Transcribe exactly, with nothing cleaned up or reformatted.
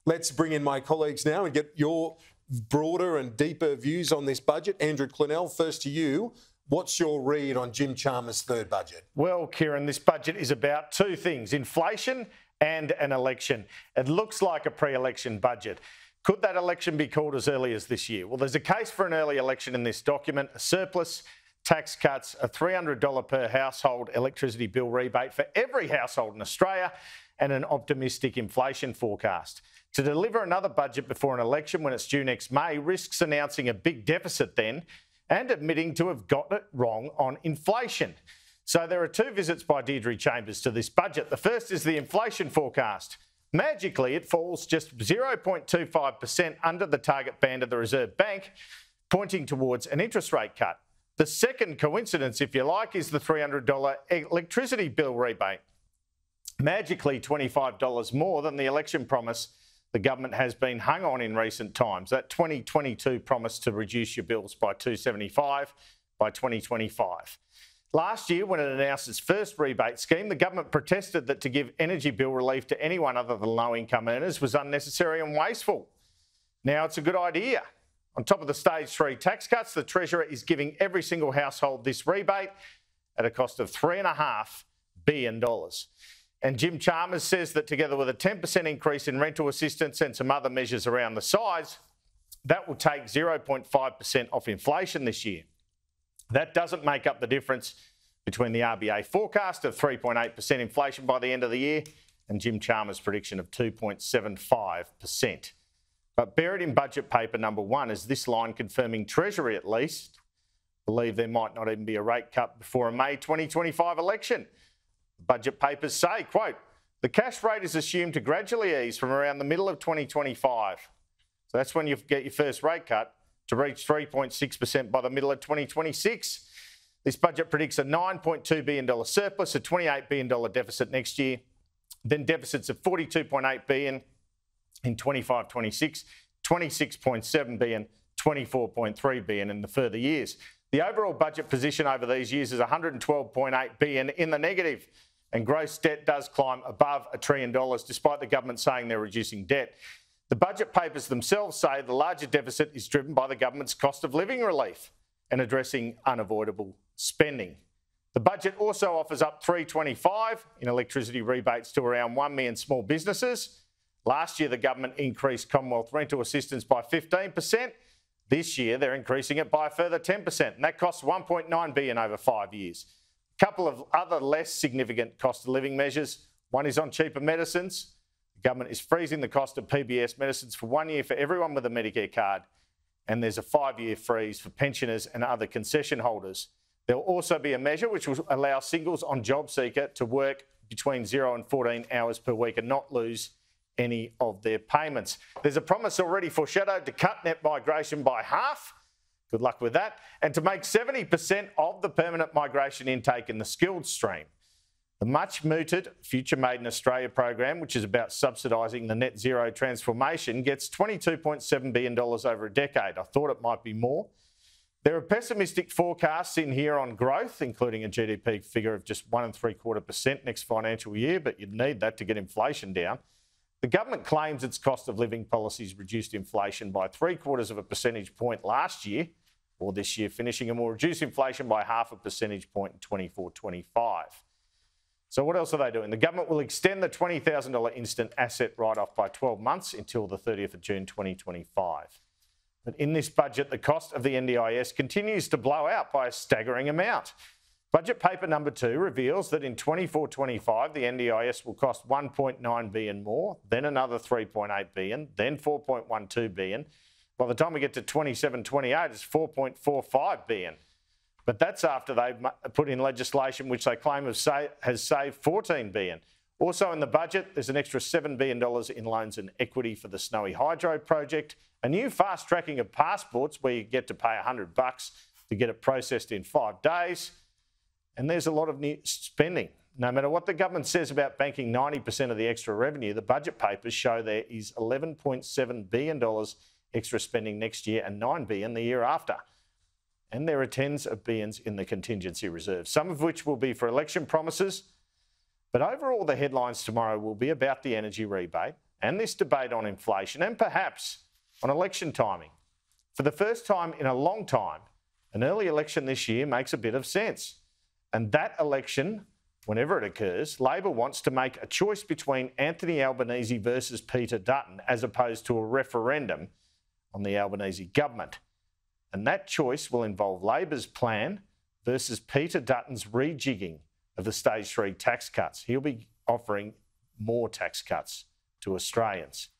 Let's bring in my colleagues now and get your broader and deeper views on this budget. Andrew Clennell, first to you. What's your read on Jim Chalmers' third budget? Well, Kieran, this budget is about two things, inflation and an election. It looks like a pre-election budget. Could that election be called as early as this year? Well, there's a case for an early election in this document, a surplus, tax cuts, a three hundred dollars per household electricity bill rebate for every household in Australia, and an optimistic inflation forecast. To deliver another budget before an election when it's due next May risks announcing a big deficit then and admitting to have gotten it wrong on inflation. So there are two visits by Deirdre Chambers to this budget. The first is the inflation forecast. Magically, it falls just zero point two five percent under the target band of the Reserve Bank, pointing towards an interest rate cut. The second coincidence, if you like, is the three hundred dollars electricity bill rebate. Magically twenty-five dollars more than the election promise the government has been hung on in recent times. That twenty twenty-two promise to reduce your bills by two dollars seventy-five by twenty twenty-five. Last year, when it announced its first rebate scheme, the government protested that to give energy bill relief to anyone other than low-income earners was unnecessary and wasteful. Now it's a good idea. On top of the stage three tax cuts, the Treasurer is giving every single household this rebate at a cost of three point five billion dollars. And Jim Chalmers says that together with a ten percent increase in rental assistance and some other measures around the sides, that will take zero point five percent off inflation this year. That doesn't make up the difference between the R B A forecast of three point eight percent inflation by the end of the year and Jim Chalmers' prediction of two point seven five percent. But buried in budget paper number one is this line confirming Treasury, at least, believe there might not even be a rate cut before a May twenty twenty-five election. Budget papers say, quote, the cash rate is assumed to gradually ease from around the middle of twenty twenty-five. So that's when you get your first rate cut to reach three point six percent by the middle of twenty twenty-six. This budget predicts a nine point two billion dollars surplus, a twenty-eight billion dollars deficit next year, then deficits of forty-two point eight billion dollars in twenty-five twenty-six, twenty-six point seven billion dollars, twenty-four point three billion dollars in the further years. The overall budget position over these years is one hundred twelve point eight billion dollars in the negative, and gross debt does climb above a trillion dollars despite the government saying they're reducing debt. The budget papers themselves say the larger deficit is driven by the government's cost of living relief and addressing unavoidable spending. The budget also offers up three hundred twenty-five in electricity rebates to around one million small businesses. Last year, the government increased Commonwealth rental assistance by fifteen percent. This year, they're increasing it by a further ten percent, and that costs one point nine billion dollars over five years. A couple of other less significant cost of living measures. One is on cheaper medicines. The government is freezing the cost of P B S medicines for one year for everyone with a Medicare card, and there's a five-year freeze for pensioners and other concession holders. There will also be a measure which will allow singles on JobSeeker to work between zero and fourteen hours per week and not lose any of their payments. There's a promise already foreshadowed to cut net migration by half. Good luck with that. And to make seventy percent of the permanent migration intake in the skilled stream. The much mooted Future Made in Australia program, which is about subsidising the net zero transformation, gets twenty-two point seven billion dollars over a decade. I thought it might be more. There are pessimistic forecasts in here on growth, including a G D P figure of just one and three quarter percent next financial year, but you'd need that to get inflation down. The government claims its cost of living policies reduced inflation by three quarters of a percentage point last year, or this year finishing and will reduce inflation by half a percentage point in twenty-four twenty-five. So what else are they doing? The government will extend the twenty thousand dollars instant asset write-off by twelve months until the thirtieth of June twenty twenty-five. But in this budget, the cost of the N D I S continues to blow out by a staggering amount. Budget paper number two reveals that in twenty-four twenty-five, the N D I S will cost one point nine billion dollars more, then another three point eight billion dollars, then four point one two billion dollars. By the time we get to twenty-seven twenty-eight, it's four point four five billion dollars. But that's after they've put in legislation which they claim has saved fourteen billion dollars. Also in the budget, there's an extra seven billion dollars in loans and equity for the Snowy Hydro project, a new fast tracking of passports where you get to pay one hundred bucks to get it processed in five days. And there's a lot of new spending. No matter what the government says about banking ninety percent of the extra revenue, the budget papers show there is eleven point seven billion dollars extra spending next year and nine billion dollars the year after. And there are tens of billions in the contingency reserve, some of which will be for election promises. But overall, the headlines tomorrow will be about the energy rebate, and this debate on inflation and perhaps on election timing. For the first time in a long time, an early election this year makes a bit of sense. And that election, whenever it occurs, Labor wants to make a choice between Anthony Albanese versus Peter Dutton as opposed to a referendum on the Albanese government. And that choice will involve Labor's plan versus Peter Dutton's rejigging of the stage three tax cuts. He'll be offering more tax cuts to Australians.